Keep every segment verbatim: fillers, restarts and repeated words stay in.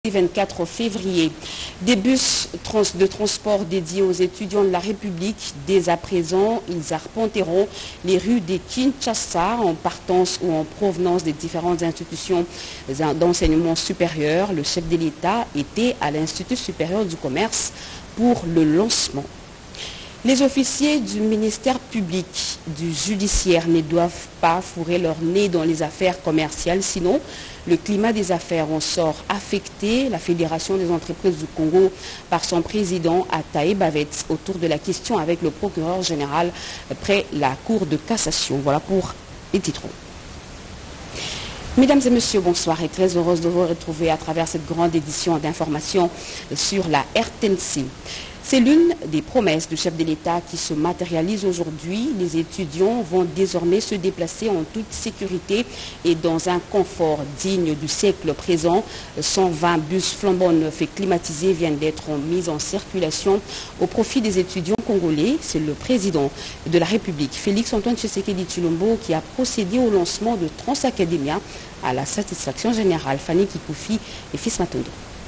vingt-quatre février. Des bus trans de transport dédiés aux étudiants de la République. Dès à présent, ils arpenteront les rues de Kinshasa en partance ou en provenance des différentes institutions d'enseignement supérieur. Le chef de l'État était à l'Institut supérieur du commerce pour le lancement. Les officiers du ministère public, du judiciaire ne doivent pas fourrer leur nez dans les affaires commerciales, sinon le climat des affaires en sort affecté. La Fédération des entreprises du Congo, par son président Ataï Bavet, autour de la question avec le procureur général près la Cour de cassation. Voilà pour les titres. Mesdames et messieurs, bonsoir et très heureuse de vous retrouver à travers cette grande édition d'information sur la R T N C. C'est l'une des promesses du chef de l'État qui se matérialise aujourd'hui. Les étudiants vont désormais se déplacer en toute sécurité et dans un confort digne du siècle présent. cent vingt bus flambant neufs et climatisés viennent d'être mis en circulation au profit des étudiants congolais. C'est le président de la République, Félix Antoine Tshisekedi Tshilombo, qui a procédé au lancement de Transacademia à la satisfaction générale. Fanny Kikoufi et Fils Matondo.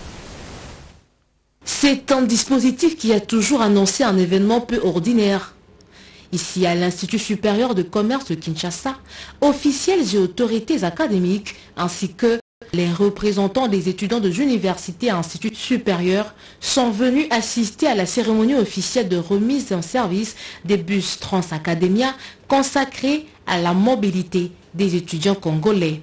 C'est un dispositif qui a toujours annoncé un événement peu ordinaire. Ici, à l'Institut supérieur de commerce de Kinshasa, officiels et autorités académiques, ainsi que les représentants des étudiants des universités et instituts supérieurs sont venus assister à la cérémonie officielle de remise en service des bus Transacademia consacrés à la mobilité des étudiants congolais.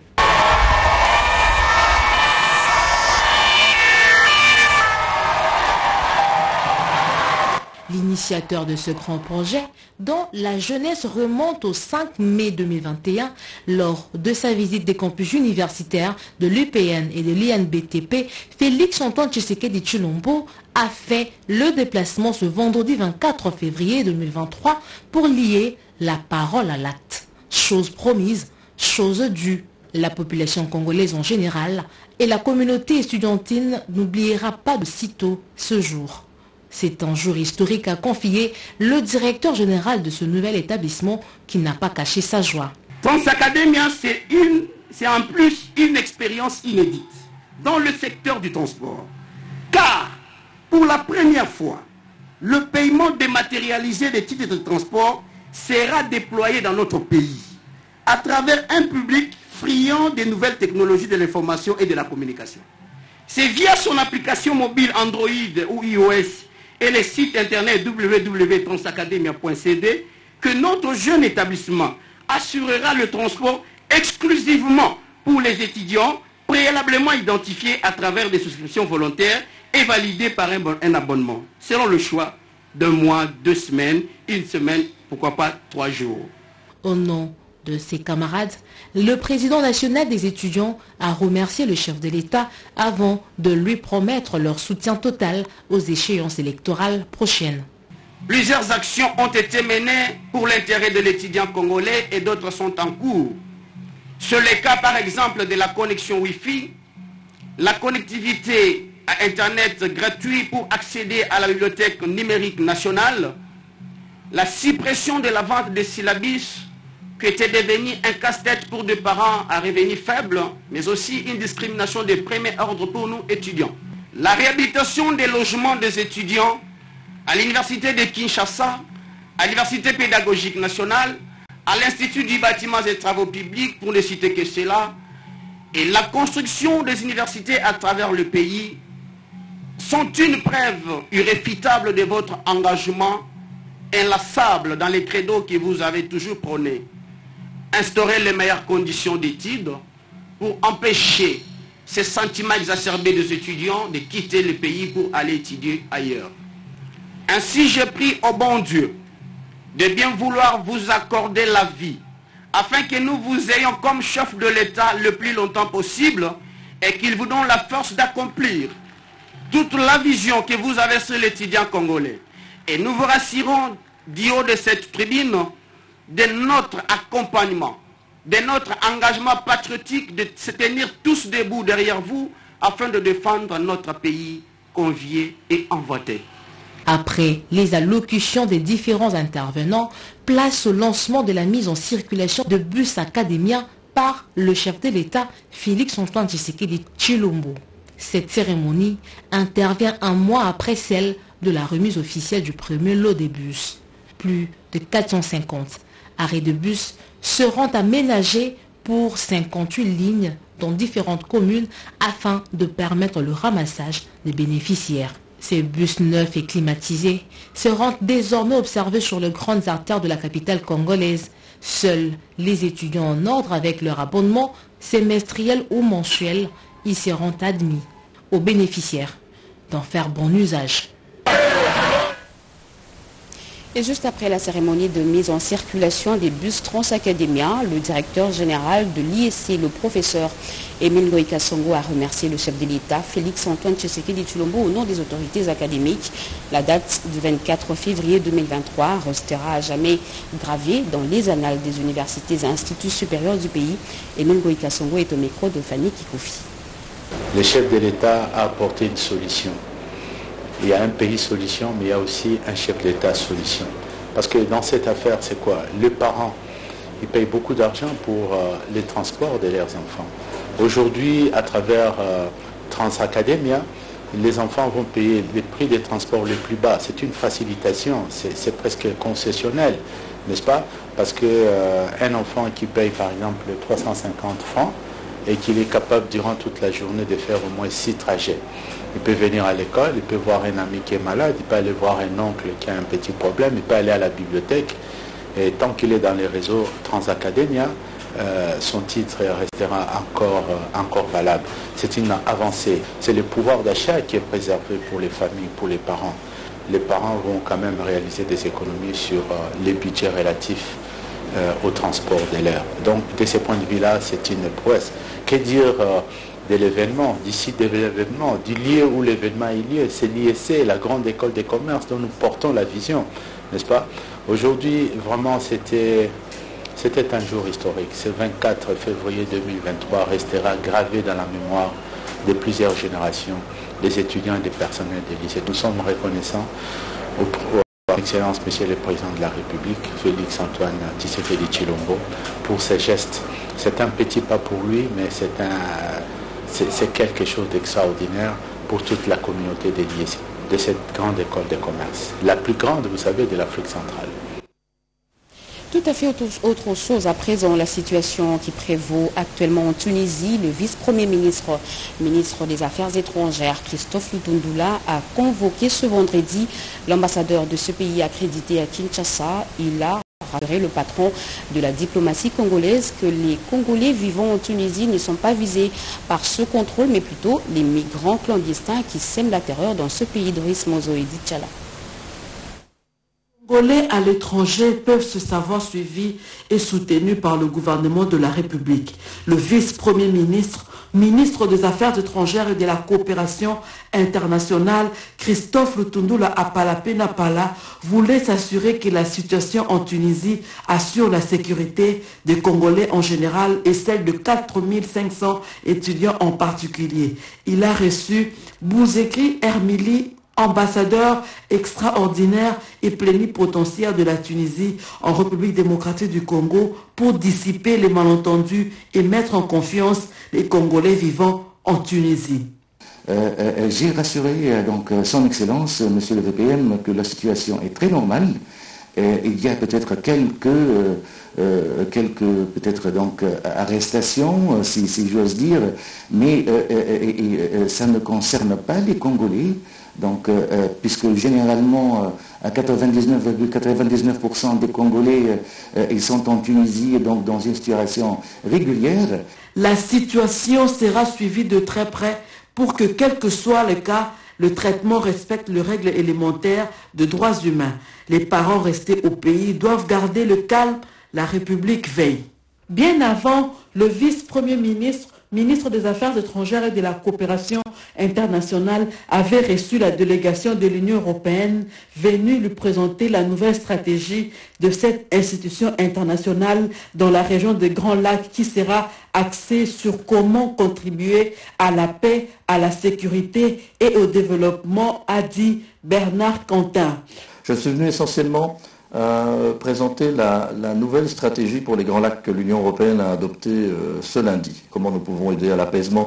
L'initiateur de ce grand projet, dont la jeunesse remonte au cinq mai deux mille vingt et un, lors de sa visite des campus universitaires de l'U P N et de l'I N B T P, Félix Antoine Tshisekedi Tshilombo a fait le déplacement ce vendredi vingt-quatre février deux mille vingt-trois pour lier la parole à l'acte. Chose promise, chose due. La population congolaise en général et la communauté estudiantine n'oubliera pas de sitôt ce jour. C'est un jour historique, a confié le directeur général de ce nouvel établissement qui n'a pas caché sa joie. Transacademia, c'est une, c'est en plus une expérience inédite dans le secteur du transport. Car, pour la première fois, le paiement dématérialisé des titres de transport sera déployé dans notre pays à travers un public friand des nouvelles technologies de l'information et de la communication. C'est via son application mobile Android ou iOS et les sites internet w w w point transacademia point c d que notre jeune établissement assurera le transport exclusivement pour les étudiants préalablement identifiés à travers des souscriptions volontaires et validées par un, un abonnement, selon le choix d'un mois, deux semaines, une semaine, pourquoi pas trois jours. Au nom de ses camarades, le président national des étudiants a remercié le chef de l'État avant de lui promettre leur soutien total aux échéances électorales prochaines. Plusieurs actions ont été menées pour l'intérêt de l'étudiant congolais et d'autres sont en cours. C'est le cas par exemple de la connexion Wi-Fi, la connectivité à Internet gratuit pour accéder à la bibliothèque numérique nationale, la suppression de la vente des syllabus qui était devenu un casse-tête pour des parents à revenus faibles, mais aussi une discrimination de premier ordre pour nous étudiants. La réhabilitation des logements des étudiants à l'université de Kinshasa, à l'université pédagogique nationale, à l'Institut du bâtiment et travaux publics, pour ne citer que cela, et la construction des universités à travers le pays sont une preuve irréfutable de votre engagement inlassable dans les credos que vous avez toujours prônés. Instaurer les meilleures conditions d'études pour empêcher ces sentiments exacerbés des étudiants de quitter le pays pour aller étudier ailleurs. Ainsi, je prie au bon Dieu de bien vouloir vous accorder la vie afin que nous vous ayons comme chef de l'État le plus longtemps possible et qu'il vous donne la force d'accomplir toute la vision que vous avez sur l'étudiant congolais. Et nous vous rassurons du haut de cette tribune de notre accompagnement, de notre engagement patriotique de se tenir tous debout derrière vous afin de défendre notre pays convié et envoûté. Après les allocutions des différents intervenants, place au lancement de la mise en circulation de bus Academia par le chef de l'État, Félix Antoine Tshisekedi Tshilombo. Cette cérémonie intervient un mois après celle de la remise officielle du premier lot des bus. Plus de quatre cent cinquante arrêts de bus seront aménagés pour cinquante-huit lignes dans différentes communes afin de permettre le ramassage des bénéficiaires. Ces bus neufs et climatisés seront désormais observés sur les grandes artères de la capitale congolaise. Seuls les étudiants en ordre avec leur abonnement semestriel ou mensuel y seront admis. Aux bénéficiaires d'en faire bon usage. Et juste après la cérémonie de mise en circulation des bus Transacademia, le directeur général de l'I E C, le professeur Émile Ngoïka Songo, a remercié le chef de l'État, Félix Antoine Tshisekedi Tshilombo, au nom des autorités académiques. La date du vingt-quatre février deux mille vingt-trois restera à jamais gravée dans les annales des universités et instituts supérieurs du pays. Émile Ngoïka Songo est au micro de Fanny Kikofi. Le chef de l'État a apporté une solution. Il y a un pays solution, mais il y a aussi un chef d'État solution. Parce que dans cette affaire, c'est quoi? Les parents, ils payent beaucoup d'argent pour euh, les transports de leurs enfants. Aujourd'hui, à travers euh, Transacademia, les enfants vont payer les prix des transports les plus bas. C'est une facilitation, c'est presque concessionnel, n'est-ce pas? Parce qu'un euh, enfant qui paye par exemple trois cent cinquante francs et qu'il est capable durant toute la journée de faire au moins six trajets. Il peut venir à l'école, il peut voir un ami qui est malade, il peut aller voir un oncle qui a un petit problème, il peut aller à la bibliothèque. Et tant qu'il est dans les réseaux Transacademia, euh, son titre restera encore, euh, encore valable. C'est une avancée. C'est le pouvoir d'achat qui est préservé pour les familles, pour les parents. Les parents vont quand même réaliser des économies sur euh, les budgets relatifs euh, au transport de l'air. Donc, de ce point de vue-là, c'est une prouesse. Que dire euh, de l'événement, d'ici de l'événement, du lieu où l'événement est lieu, c'est l'I E C, la grande école de commerce dont nous portons la vision, n'est-ce pas? Aujourd'hui, vraiment, c'était c'était un jour historique. Ce vingt-quatre février deux mille vingt-trois restera gravé dans la mémoire de plusieurs générations, des étudiants et des personnels des lycées. Nous sommes reconnaissants au, au Excellence, Monsieur le Président de la République, Félix Antoine Tshisekedi Tshilombo, pour ces gestes. C'est un petit pas pour lui, mais c'est un... c'est quelque chose d'extraordinaire pour toute la communauté de l'I E C, de cette grande école de commerce. La plus grande, vous savez, de l'Afrique centrale. Tout à fait autre, autre chose à présent, la situation qui prévaut actuellement en Tunisie. Le vice-premier ministre, ministre des Affaires étrangères, Christophe Lutundula, a convoqué ce vendredi l'ambassadeur de ce pays accrédité à Kinshasa. Il a rassuré le patron de la diplomatie congolaise que les Congolais vivant en Tunisie ne sont pas visés par ce contrôle, mais plutôt les migrants clandestins qui sèment la terreur dans ce pays de Mozo et Dichala. Les Congolais à l'étranger peuvent se savoir suivis et soutenus par le gouvernement de la République. Le vice-premier ministre, ministre des Affaires étrangères et de la coopération internationale, Christophe Lutundula Apalapé-Napala, voulait s'assurer que la situation en Tunisie assure la sécurité des Congolais en général et celle de quatre mille cinq cents étudiants en particulier. Il a reçu Bouzekri Hermili, ambassadeur extraordinaire et plénipotentiaire de la Tunisie en République démocratique du Congo, pour dissiper les malentendus et mettre en confiance les Congolais vivant en Tunisie. Euh, euh, J'ai rassuré euh, donc son Excellence, Monsieur le V P M, que la situation est très normale. Euh, il y a peut-être quelques, euh, euh, quelques peut-être donc arrestations, si, si j'ose dire, mais euh, euh, euh, ça ne concerne pas les Congolais. Donc, euh, puisque généralement, euh, à quatre-vingt-dix-neuf virgule quatre-vingt-dix-neuf pour cent des Congolais, euh, ils sont en Tunisie, donc dans une situation régulière. La situation sera suivie de très près pour que, quel que soit le cas, le traitement respecte les règles élémentaires de droits humains. Les parents restés au pays doivent garder le calme, la République veille. Bien avant, le vice-premier ministre, ministre des Affaires étrangères et de la coopération internationale, avait reçu la délégation de l'Union européenne venue lui présenter la nouvelle stratégie de cette institution internationale dans la région des Grands Lacs, qui sera axée sur comment contribuer à la paix, à la sécurité et au développement, a dit Bernard Quentin. Je suis venu essentiellement à présenter la, la nouvelle stratégie pour les Grands Lacs que l'Union européenne a adoptée euh, ce lundi. Comment nous pouvons aider à l'apaisement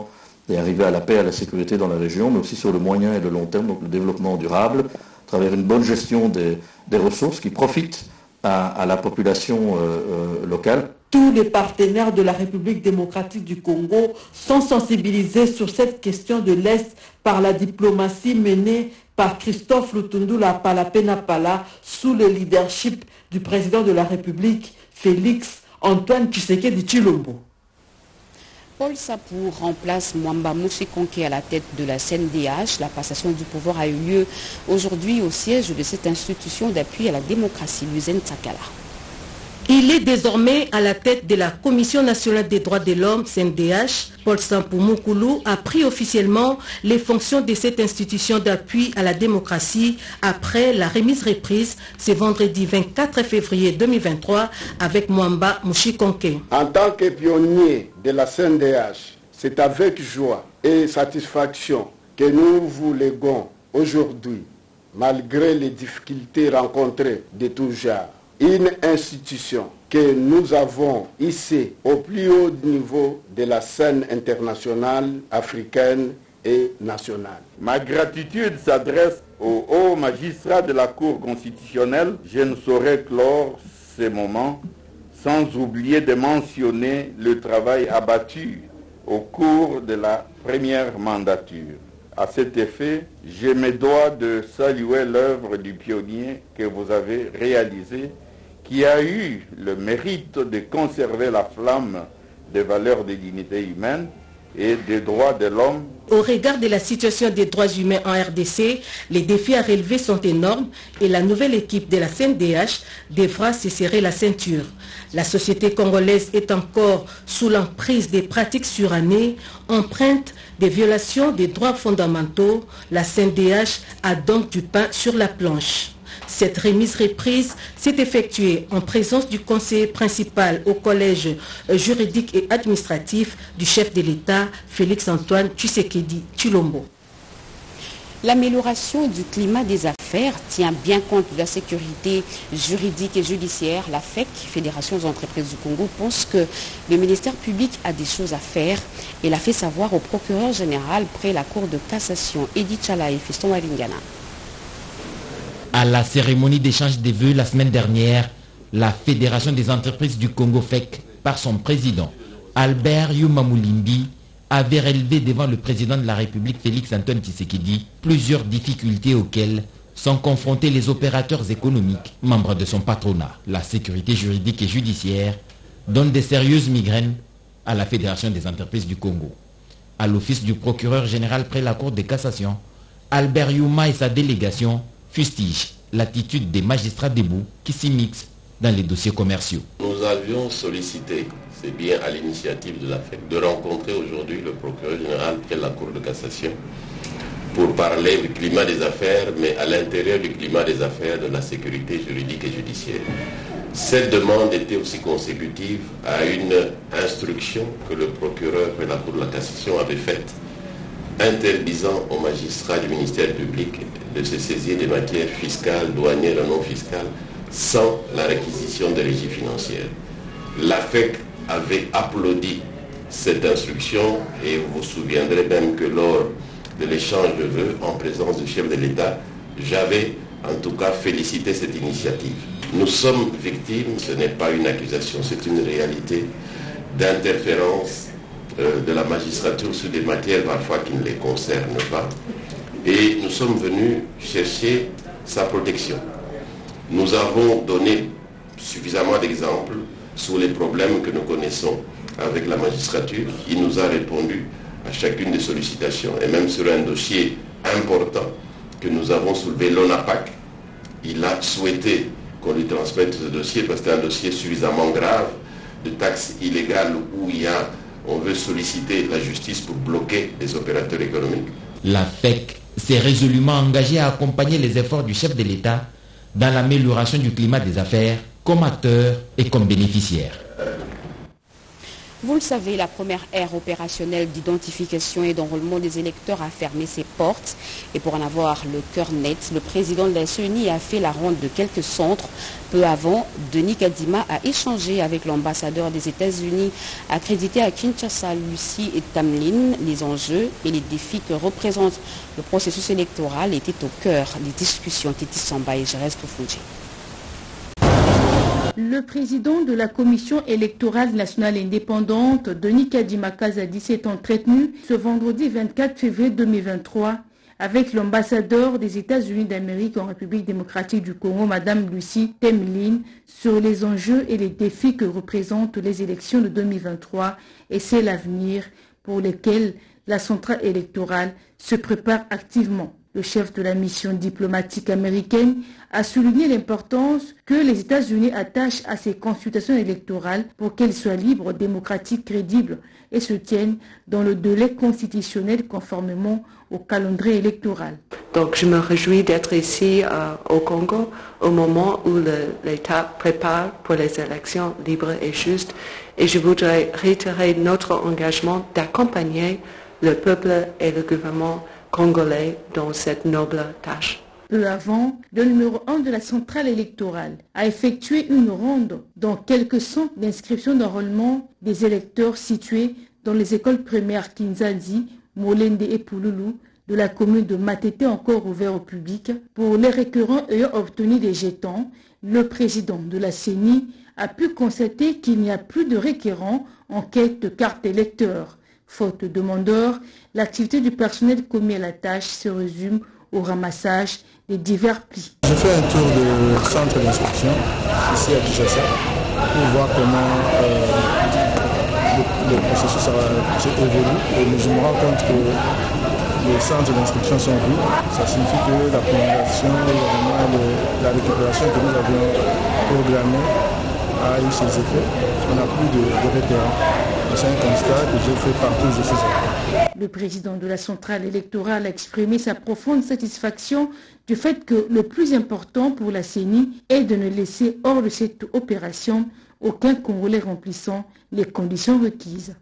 et arriver à la paix et à la sécurité dans la région, mais aussi sur le moyen et le long terme, donc le développement durable, à travers une bonne gestion des, des ressources qui profitent à, à la population euh, euh, locale. Tous les partenaires de la République démocratique du Congo sont sensibilisés sur cette question de l'Est par la diplomatie menée par Christophe Lutundula Palapena Pala sous le leadership du président de la République, Félix Antoine Tshisekedi Tshilombo. Paul Sapou remplace Mwamba Mouchikonke à la tête de la C N D H. La passation du pouvoir a eu lieu aujourd'hui au siège de cette institution d'appui à la démocratie, l'Uzen Tsakala. Il est désormais à la tête de la Commission nationale des droits de l'homme, C N D H. Paul Sapou Moukoulou a pris officiellement les fonctions de cette institution d'appui à la démocratie après la remise reprise ce vendredi vingt-quatre février deux mille vingt-trois avec Mwamba Mouchikonke. En tant que pionnier de la C N D H, c'est avec joie et satisfaction que nous vous léguons aujourd'hui, malgré les difficultés rencontrées de tout genre, une institution que nous avons hissée au plus haut niveau de la scène internationale, africaine et nationale. Ma gratitude s'adresse aux hauts magistrats de la Cour constitutionnelle. Je ne saurais clore ces moments sans oublier de mentionner le travail abattu au cours de la première mandature. À cet effet, je me dois de saluer l'œuvre du pionnier que vous avez réalisé, qui a eu le mérite de conserver la flamme des valeurs de dignité humaine et des droits de l'homme. Au regard de la situation des droits humains en R D C, les défis à relever sont énormes et la nouvelle équipe de la C N D H devra se serrer la ceinture. La société congolaise est encore sous l'emprise des pratiques surannées, empreintes des violations des droits fondamentaux. La C N D H a donc du pain sur la planche. Cette remise reprise s'est effectuée en présence du conseiller principal au collège juridique et administratif du chef de l'État, Félix Antoine Tshisekedi Tshilombo. L'amélioration du climat des affaires tient bien compte de la sécurité juridique et judiciaire. La F E C, Fédération des entreprises du Congo, pense que le ministère public a des choses à faire et l'a fait savoir au procureur général près la Cour de cassation, Edith Chala et Fiston Walingana. À la cérémonie d'échange des vœux la semaine dernière, la Fédération des entreprises du Congo F E C, par son président, Albert Yumamoulimbi, avait relevé devant le président de la République, Félix Antoine Tshisekedi, plusieurs difficultés auxquelles sont confrontés les opérateurs économiques, membres de son patronat. La sécurité juridique et judiciaire donne des sérieuses migraines à la Fédération des entreprises du Congo. À l'office du procureur général près la Cour de cassation, Albert Yuma et sa délégation fustige l'attitude des magistrats debout qui s'immiscent dans les dossiers commerciaux. Nous avions sollicité, c'est bien à l'initiative de la F E C, de rencontrer aujourd'hui le procureur général près la Cour de cassation pour parler du climat des affaires, mais à l'intérieur du climat des affaires de la sécurité juridique et judiciaire. Cette demande était aussi consécutive à une instruction que le procureur près la Cour de la cassation avait faite, interdisant aux magistrats du ministère public de se saisir des matières fiscales, douanières et non fiscales sans la réquisition des régies financières. La F E C avait applaudi cette instruction et vous vous souviendrez même que lors de l'échange de vœux en présence du chef de l'État, j'avais en tout cas félicité cette initiative. Nous sommes victimes, ce n'est pas une accusation, c'est une réalité d'interférence de la magistrature sur des matières parfois qui ne les concernent pas. Et nous sommes venus chercher sa protection. Nous avons donné suffisamment d'exemples sur les problèmes que nous connaissons avec la magistrature. Il nous a répondu à chacune des sollicitations. Et même sur un dossier important que nous avons soulevé, l'ONAPAC, il a souhaité qu'on lui transmette ce dossier parce que c'est un dossier suffisamment grave de taxes illégales où il y a on veut solliciter la justice pour bloquer les opérateurs économiques. La F E C s'est résolument engagée à accompagner les efforts du chef de l'État dans l'amélioration du climat des affaires comme acteur et comme bénéficiaire. Vous le savez, la première ère opérationnelle d'identification et d'enrôlement des électeurs a fermé ses portes. Et pour en avoir le cœur net, le président de la C E N I a fait la ronde de quelques centres. Peu avant, Denis Kadima a échangé avec l'ambassadeur des États-Unis accrédité à Kinshasa, Lucie et Tamlin. Les enjeux et les défis que représente le processus électoral étaient au cœur des discussions. Titi Samba et Jerez Toufouji. Le président de la Commission électorale nationale indépendante, Denis Kadima Kazadi, s'est entretenu ce vendredi vingt-quatre février deux mille vingt-trois avec l'ambassadeur des États-Unis d'Amérique en République démocratique du Congo, Madame Lucie Tamlin, sur les enjeux et les défis que représentent les élections de deux mille vingt-trois et c'est l'avenir pour lesquels la centrale électorale se prépare activement. Le chef de la mission diplomatique américaine a souligné l'importance que les États-Unis attachent à ces consultations électorales pour qu'elles soient libres, démocratiques, crédibles et se tiennent dans le délai constitutionnel conformément au calendrier électoral. Donc je me réjouis d'être ici euh, au Congo au moment où l'État prépare pour les élections libres et justes et je voudrais réitérer notre engagement d'accompagner le peuple et le gouvernement congolais dans cette noble tâche. Peu avant, le numéro un de la centrale électorale a effectué une ronde dans quelques centres d'inscription d'enrôlement des électeurs situés dans les écoles primaires Kinzanzi, Molende et Pouloulou de la commune de Matete encore ouvert au public. Pour les récurrents ayant obtenu des jetons, le président de la C E N I a pu constater qu'il n'y a plus de requérants en quête de carte électeur. Faute de demandeurs, l'activité du personnel commis à la tâche se résume au ramassage des divers plis. Je fais un tour de centre d'instruction ici à Kinshasa pour voir comment euh, le, le processus évolue et je me rends compte que les centres d'inscription sont vides. Ça signifie que la prolongation et la récupération que nous avions programmée a eu ses effets. On n'a plus de, de référents. C'est un constat que j'ai fait partout où je suis. Le président de la centrale électorale a exprimé sa profonde satisfaction du fait que le plus important pour la C E N I est de ne laisser hors de cette opération aucun Congolais remplissant les conditions requises.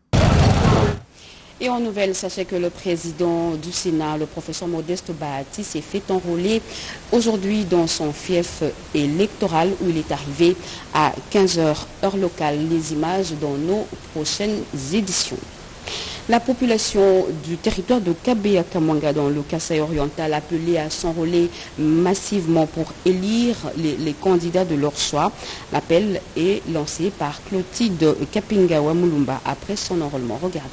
Et en nouvelle, sachez que le président du Sénat, le professeur Modeste Bahati, s'est fait enrôler aujourd'hui dans son fief électoral où il est arrivé à quinze heures heure locale. Les images dans nos prochaines éditions. La population du territoire de Kabea-Kamwanga dans le Kasaï oriental appelée à s'enrôler massivement pour élire les, les candidats de leur choix. L'appel est lancé par Clotilde Kapinga-Wamulumba après son enrôlement. Regardez.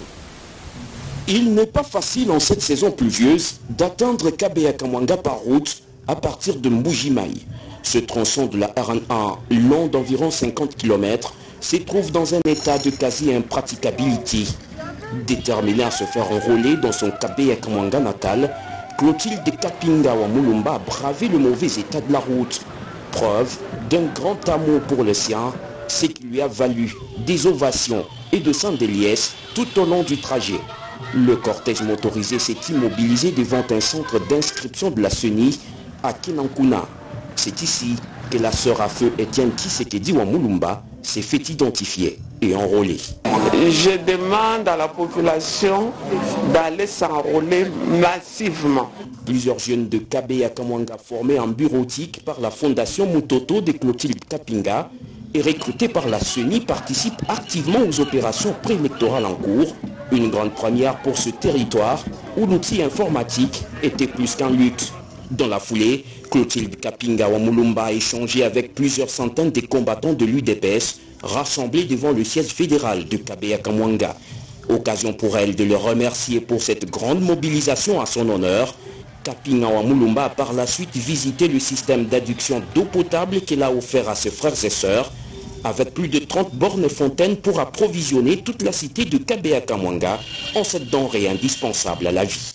Il n'est pas facile en cette saison pluvieuse d'atteindre Kabea-Kamwanga par route à partir de Mbujimaï. Ce tronçon de la R N A long d'environ cinquante kilomètres se trouve dans un état de quasi-impraticabilité. Déterminé à se faire enrôler dans son Kabea-Kamwanga natal, Clotilde Kapinga-Wamulumba a bravé le mauvais état de la route. Preuve d'un grand amour pour le sien, ce qui lui a valu des ovations et de sang déliesse tout au long du trajet. Le cortège motorisé s'est immobilisé devant un centre d'inscription de la C E N I à Kenankuna. C'est ici que la sœur à feu Étienne Tshisekedi Wamulumba s'est fait identifier et enrôler. Je demande à la population d'aller s'enrôler massivement. Plusieurs jeunes de Kabea-Kamwanga formés en bureautique par la fondation Mutoto de Clotilde Kapinga et recrutés par la C E N I participent activement aux opérations préélectorales en cours. Une grande première pour ce territoire où l'outil informatique était plus qu'un luxe. Dans la foulée, Clotilde Kapinga-Wamulumba a échangé avec plusieurs centaines de combattants de l'U D P S rassemblés devant le siège fédéral de Kabea-Kamwanga. Occasion pour elle de le remercier pour cette grande mobilisation à son honneur. Kapinga-Wamulumba a par la suite visité le système d'adduction d'eau potable qu'elle a offert à ses frères et sœurs, avec plus de trente bornes fontaines pour approvisionner toute la cité de Kabea-Kamwanga en cette denrée indispensable à la vie.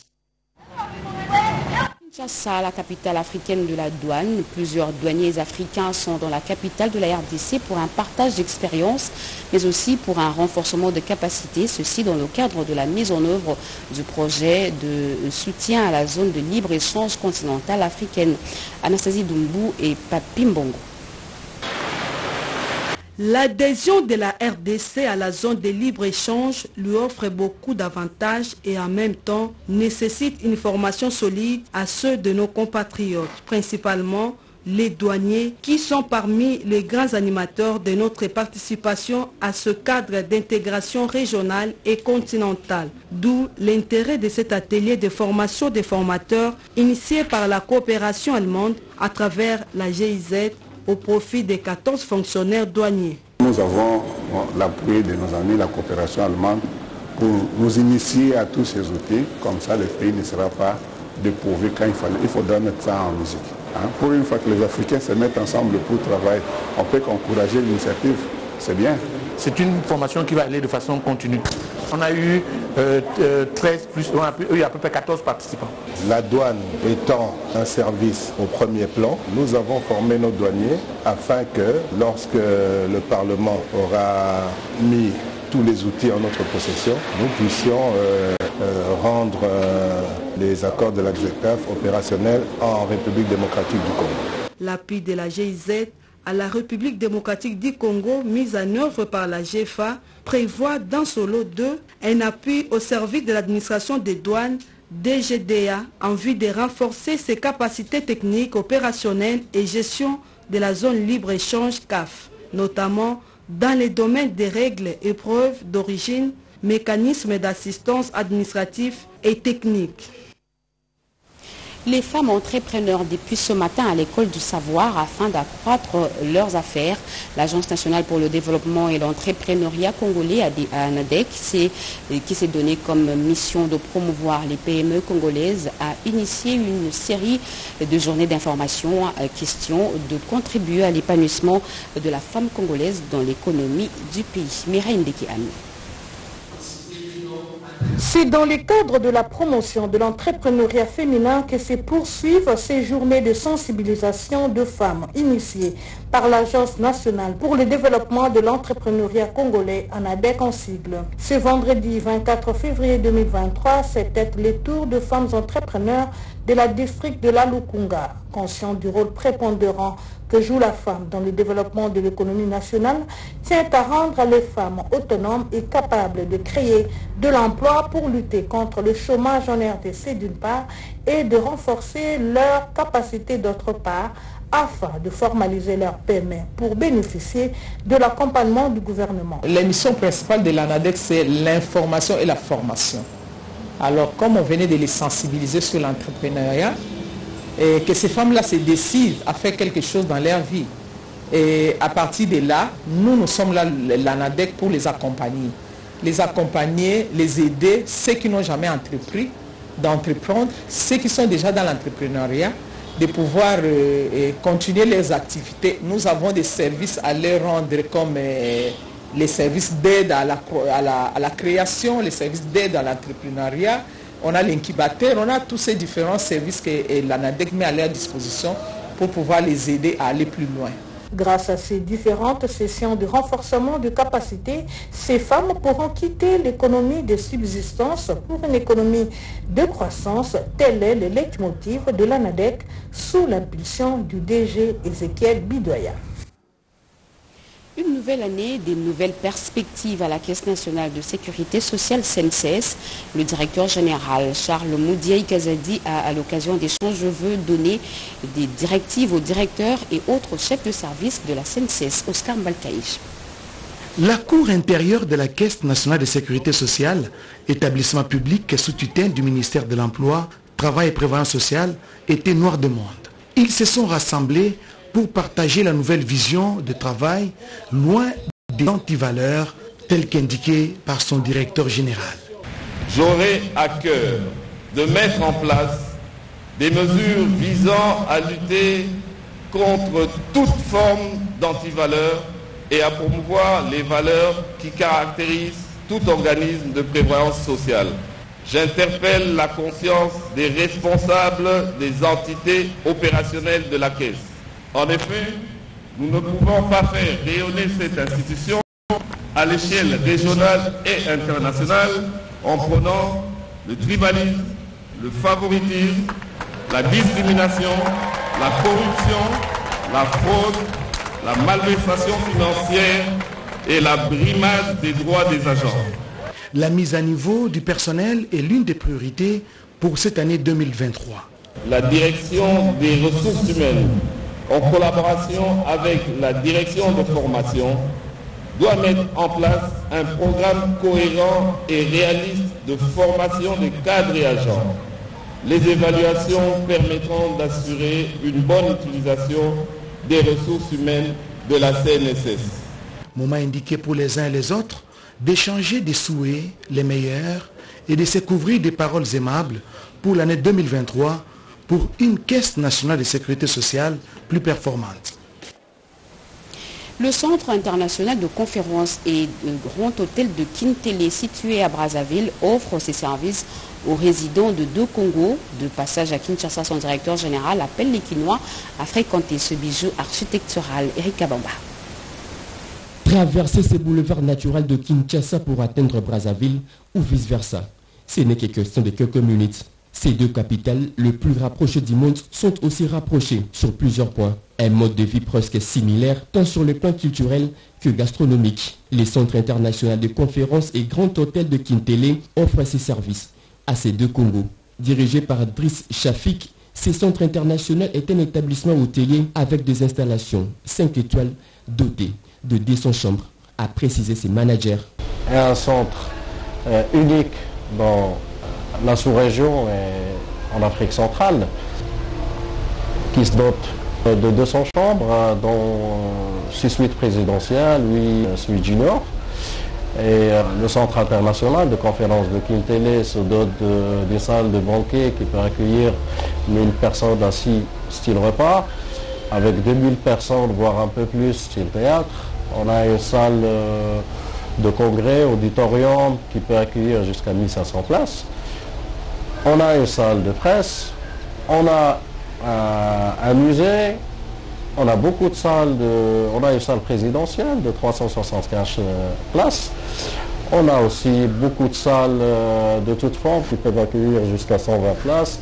Kinshasa, la capitale africaine de la douane. Plusieurs douaniers africains sont dans la capitale de la R D C pour un partage d'expérience, mais aussi pour un renforcement de capacité. Ceci dans le cadre de la mise en œuvre du projet de soutien à la zone de libre-échange continentale africaine. Anastasie Doumbou et Papi Mbongo. L'adhésion de la R D C à la zone de libre-échange lui offre beaucoup d'avantages et en même temps nécessite une formation solide à ceux de nos compatriotes, principalement les douaniers qui sont parmi les grands animateurs de notre participation à ce cadre d'intégration régionale et continentale. D'où l'intérêt de cet atelier de formation des formateurs initié par la coopération allemande à travers la G I Z au profit des quatorze fonctionnaires douaniers. Nous avons l'appui de nos amis, la coopération allemande, pour nous initier à tous ces outils. Comme ça, le pays ne sera pas dépourvu quand il fallait. Il faudra mettre ça en musique. Hein? Pour une fois que les Africains se mettent ensemble pour travailler, on peut encourager l'initiative. C'est bien. C'est une formation qui va aller de façon continue. On a eu euh, treize plus, on a eu à peu près quatorze participants. La douane étant un service au premier plan, nous avons formé nos douaniers afin que lorsque le Parlement aura mis tous les outils en notre possession, nous puissions euh, euh, rendre euh, les accords de la G E C A F opérationnels en République démocratique du Congo. L'appui de la G I Z à la République démocratique du Congo, mise en œuvre par la G F A, prévoit dans son lot deux un appui au service de l'administration des douanes D G D A en vue de renforcer ses capacités techniques, opérationnelles et gestion de la zone libre-échange C A F, notamment dans les domaines des règles, épreuves d'origine, mécanismes d'assistance administrative et technique. Les femmes entrepreneurs depuis ce matin à l'école du savoir afin d'accroître leurs affaires. L'Agence nationale pour le développement et l'entrepreneuriat congolais, A N A D E C, qui s'est donné comme mission de promouvoir les P M E congolaises, a initié une série de journées d'information à question de contribuer à l'épanouissement de la femme congolaise dans l'économie du pays. Mireille Ndekian. C'est dans le cadre de la promotion de l'entrepreneuriat féminin que se poursuivent ces journées de sensibilisation de femmes initiées par l'Agence nationale pour le développement de l'entrepreneuriat congolais, A N A D E C en sigle. Ce vendredi vingt-quatre février deux mille vingt-trois, c'était le tour de femmes entrepreneurs de la district de la Lukunga. Conscient du rôle prépondérant que joue la femme dans le développement de l'économie nationale, tient à rendre les femmes autonomes et capables de créer de l'emploi pour lutter contre le chômage en R D C d'une part et de renforcer leurs capacités d'autre part afin de formaliser leur P M E pour bénéficier de l'accompagnement du gouvernement. La mission principale de l'A N A D E C, c'est l'information et la formation. Alors, comme on venait de les sensibiliser sur l'entrepreneuriat, et que ces femmes-là se décident à faire quelque chose dans leur vie. Et à partir de là, nous, nous sommes là, l'A N A D E C, pour les accompagner. Les accompagner, les aider, ceux qui n'ont jamais entrepris, d'entreprendre, ceux qui sont déjà dans l'entrepreneuriat, de pouvoir euh, continuer leurs activités. Nous avons des services à leur rendre comme euh, les services d'aide à la, à, la, à la création, les services d'aide à l'entrepreneuriat. On a l'incubateur, on a tous ces différents services que l'A N A D E C met à leur disposition pour pouvoir les aider à aller plus loin. Grâce à ces différentes sessions de renforcement de capacité, ces femmes pourront quitter l'économie de subsistance pour une économie de croissance. Tel est le leitmotiv de l'A N A D E C sous l'impulsion du D G Ézéchiel Bidoya. Une nouvelle année, des nouvelles perspectives à la Caisse nationale de sécurité sociale C N S S. Le directeur général Charles Moudiaï Kazadi a, à l'occasion d'échanges de vœux, donné des directives aux directeurs et autres chefs de service de la C N S S. Oscar Mbalkaïch. La Cour intérieure de la Caisse nationale de sécurité sociale, établissement public sous tutelle du ministère de l'Emploi, Travail et Prévoyance sociale, était noir de monde. Ils se sont rassemblés pour partager la nouvelle vision de travail loin des antivaleurs telles qu'indiquées par son directeur général. J'aurai à cœur de mettre en place des mesures visant à lutter contre toute forme d'antivaleurs et à promouvoir les valeurs qui caractérisent tout organisme de prévoyance sociale. J'interpelle la conscience des responsables des entités opérationnelles de la Caisse. En effet, nous ne pouvons pas faire rayonner cette institution à l'échelle régionale et internationale en prenant le tribalisme, le favoritisme, la discrimination, la corruption, la fraude la malversation financière et la brimade des droits des agents. La mise à niveau du personnel est l'une des priorités pour cette année deux mille vingt-trois. La direction des ressources humaines, en collaboration avec la direction de formation, doit mettre en place un programme cohérent et réaliste de formation des cadres et agents. Les évaluations permettront d'assurer une bonne utilisation des ressources humaines de la C N S S. Moment indiqué pour les uns et les autres d'échanger des souhaits, les meilleurs, et de se couvrir des paroles aimables pour l'année deux mille vingt-trois pour une caisse nationale de sécurité sociale plus performante. Le Centre international de conférences et de grand hôtel de Kintélé, situé à Brazzaville, offre ses services aux résidents de deux Congos. De passage à Kinshasa, son directeur général appelle les Kinois à fréquenter ce bijou architectural. Eric Kabamba. Traverser ces boulevards naturels de Kinshasa pour atteindre Brazzaville ou vice-versa, ce n'est que question de quelques minutes. Ces deux capitales, les plus rapprochées du monde, sont aussi rapprochées sur plusieurs points. Un mode de vie presque similaire, tant sur le plan culturel que gastronomique. Les centres internationaux de conférences et grands hôtels de Kintélé offrent ses services à ces deux Congos. Dirigé par Driss Chafik, ce centre international est un établissement hôtelier avec des installations cinq étoiles dotées de deux cents chambres, a précisé ses managers. Un centre euh, unique dans la sous-région et en Afrique centrale, qui se dote de deux cents chambres, dont six suites présidentielles, huit suites juniors. Et le centre international de conférence de Kintélé se dote de, des salles de banquet qui peut accueillir mille personnes assis style repas, avec deux mille personnes, voire un peu plus, style théâtre. On a une salle de congrès, auditorium, qui peut accueillir jusqu'à mille cinq cents places. On a une salle de presse, on a un, un musée, on a beaucoup de salles, de, on a une salle présidentielle de trois cent soixante-quinze places. On a aussi beaucoup de salles de toutes formes qui peuvent accueillir jusqu'à cent vingt places.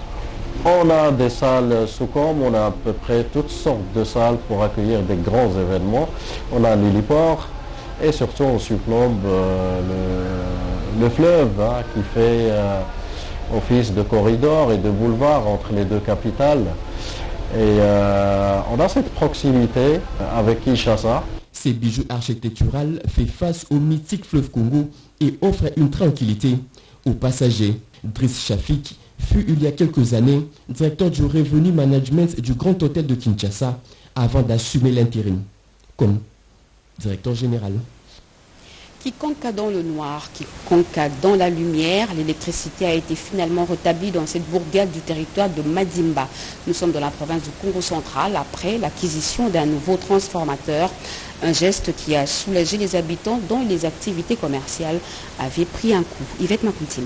On a des salles sous com, on a à peu près toutes sortes de salles pour accueillir des grands événements. On a l'héliport et surtout on surplombe euh, le, le fleuve hein, qui fait euh, office de corridor et de boulevard entre les deux capitales. Et euh, on a cette proximité avec Kinshasa. Ces bijoux architecturaux fait face au mythique fleuve Congo et offre une tranquillité aux passagers. Driss Chafik fut il y a quelques années directeur du Revenu Management du Grand Hôtel de Kinshasa avant d'assumer l'intérim comme directeur général. Quiconque a dans le noir, quiconque a dans la lumière, l'électricité a été finalement rétablie dans cette bourgade du territoire de Madimba. Nous sommes dans la province du Congo central après l'acquisition d'un nouveau transformateur. Un geste qui a soulagé les habitants dont les activités commerciales avaient pris un coup. Yvette Makuntima.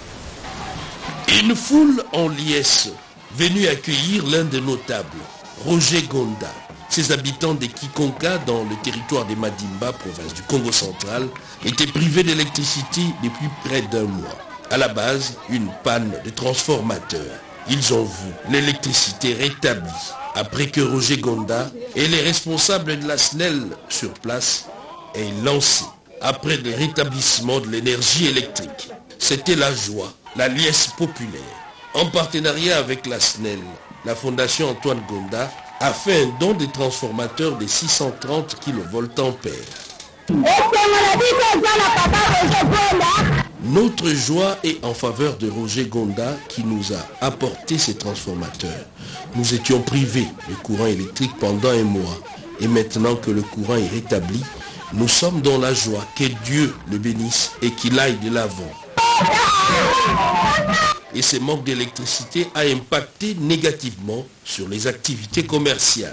Une foule en liesse venue accueillir l'un des notables, Roger Gonda. Ces habitants de Kikonka, dans le territoire de Madimba, province du Congo central, étaient privés d'électricité depuis près d'un mois. À la base, une panne de transformateur. Ils ont vu l'électricité rétablie après que Roger Gonda et les responsables de la S N E L sur place aient lancé après le rétablissement de l'énergie électrique. C'était la joie, la liesse populaire. En partenariat avec la S N E L, la Fondation Antoine Gonda a fait un don de transformateurs de six cent trente kilovoltampères. Notre joie est en faveur de Roger Gonda qui nous a apporté ces transformateurs. Nous étions privés de courant électrique pendant un mois et maintenant que le courant est rétabli, nous sommes dans la joie. Que Dieu le bénisse et qu'il aille de l'avant. Et ce manque d'électricité a impacté négativement sur les activités commerciales.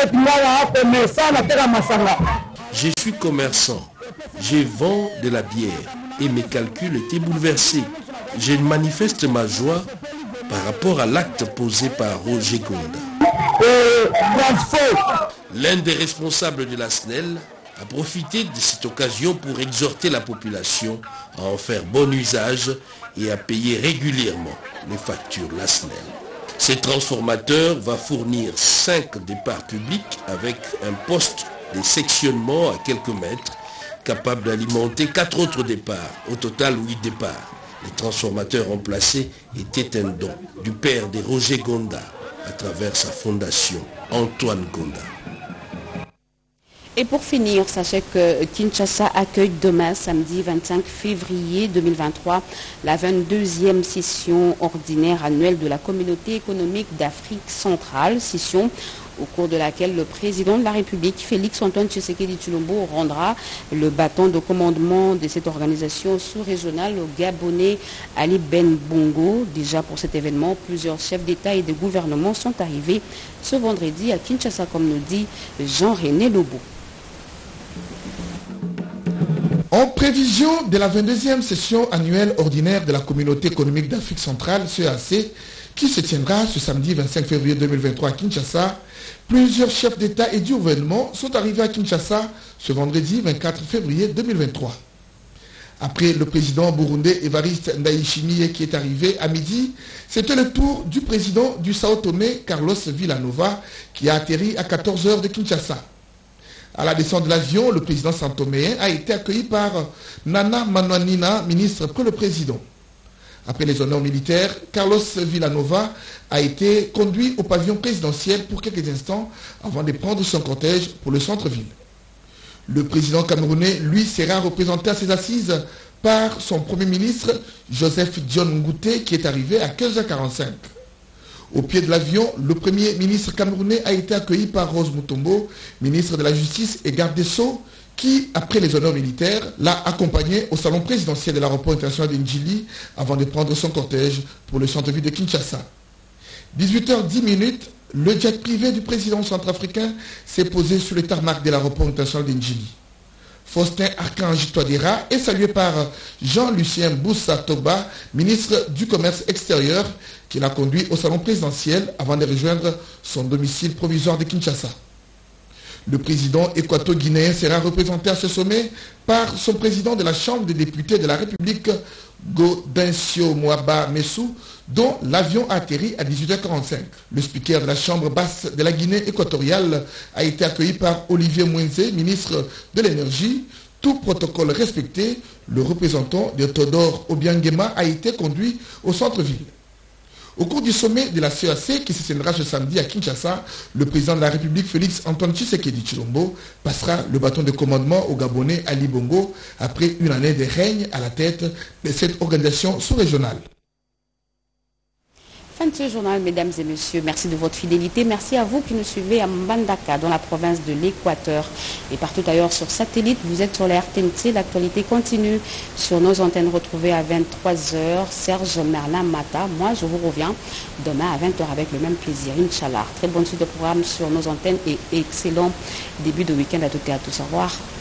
Je suis commerçant, je vends de la bière et mes calculs étaient bouleversés. Je manifeste ma joie par rapport à l'acte posé par Roger Gonda. L'un des responsables de la S N E L a profité de cette occasion pour exhorter la population à en faire bon usage et à payer régulièrement les factures de la S N E L. Ces transformateurs va fournir cinq départs publics avec un poste de sectionnement à quelques mètres, capable d'alimenter quatre autres départs. Au total, huit départs. Les transformateurs remplacés étaient un don du père de Roger Gonda à travers sa fondation, Antoine Gonda. Et pour finir, sachez que Kinshasa accueille demain, samedi vingt-cinq février deux mille vingt-trois, la vingt-deuxième session ordinaire annuelle de la Communauté économique d'Afrique centrale, session au cours de laquelle le président de la République, Félix Antoine Tshisekedi Tshilombo, rendra le bâton de commandement de cette organisation sous-régionale au Gabonais Ali Ben Bongo. Déjà pour cet événement, plusieurs chefs d'État et de gouvernement sont arrivés ce vendredi à Kinshasa, comme nous dit Jean-René Lobo. En prévision de la vingt-deuxième session annuelle ordinaire de la Communauté économique d'Afrique centrale, C E A C, qui se tiendra ce samedi vingt-cinq février deux mille vingt-trois à Kinshasa, plusieurs chefs d'État et du gouvernement sont arrivés à Kinshasa ce vendredi vingt-quatre février deux mille vingt-trois. Après le président burundais Évariste Ndayishimiye qui est arrivé à midi, c'était le tour du président du Sao Tomé, Carlos Villanova, qui a atterri à quatorze heures de Kinshasa. À la descente de l'avion, le président santoméen a été accueilli par Nana Manouanina, ministre pour le président. Après les honneurs militaires, Carlos Villanova a été conduit au pavillon présidentiel pour quelques instants avant de prendre son cortège pour le centre-ville. Le président camerounais, lui, sera représenté à ses assises par son premier ministre, Joseph Dione Ngouté, qui est arrivé à quinze heures quarante-cinq. Au pied de l'avion, le premier ministre camerounais a été accueilli par Rose Mutombo, ministre de la Justice et garde des Sceaux, qui, après les honneurs militaires, l'a accompagné au salon présidentiel de l'aéroport international de Ndjili avant de prendre son cortège pour le centre-ville de Kinshasa. dix-huit heures dix, le jet privé du président centrafricain s'est posé sur le tarmac de l'aéroport international de Ndjili. Faustin Archange Touadéra est salué par Jean-Lucien Boussa Toba, ministre du Commerce extérieur, qui l'a conduit au salon présidentiel avant de rejoindre son domicile provisoire de Kinshasa. Le président équato-guinéen sera représenté à ce sommet par son président de la Chambre des députés de la République, Gaudensio Moaba Messou, dont l'avion a atterri à dix-huit heures quarante-cinq. Le speaker de la Chambre basse de la Guinée équatoriale a été accueilli par Olivier Mouenzé, ministre de l'Énergie. Tout protocole respecté, le représentant de Todor Obiangema a été conduit au centre-ville. Au cours du sommet de la C E A C qui se tiendra ce samedi à Kinshasa, le président de la République Félix Antoine Tshisekedi Tshilombo passera le bâton de commandement au Gabonais Ali Bongo après une année de règne à la tête de cette organisation sous-régionale. Fin de ce journal, mesdames et messieurs. Merci de votre fidélité. Merci à vous qui nous suivez à Mbandaka, dans la province de l'Équateur et partout ailleurs sur satellite. Vous êtes sur la R T N T. L'actualité continue sur nos antennes retrouvées à vingt-trois heures. Serge Merlin Mata. Moi, je vous reviens demain à vingt heures avec le même plaisir, Inch'Allah. Très bonne suite de programme sur nos antennes et excellent début de week-end à toutes et à tous. Au revoir.